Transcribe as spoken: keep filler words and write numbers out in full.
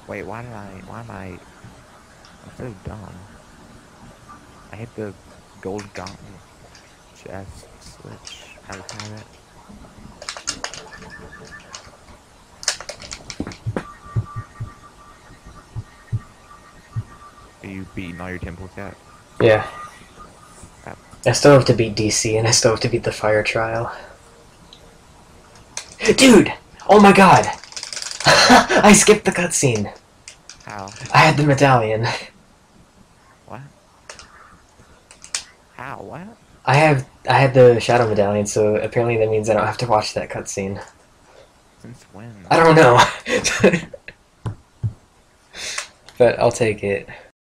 Wait, why did I, why am I, I'm so dumb. I hit the gold gauntlet chest switch. I just had it. Are you beating all your temples yet? Yeah. Crap. I still have to beat D C, and I still have to beat the fire trial. Dude! Oh my god! I skipped the cutscene. How? I had the medallion. What? How? What? I have I had the shadow medallion, so apparently that means I don't have to watch that cutscene. Since when? I don't know. But I'll take it.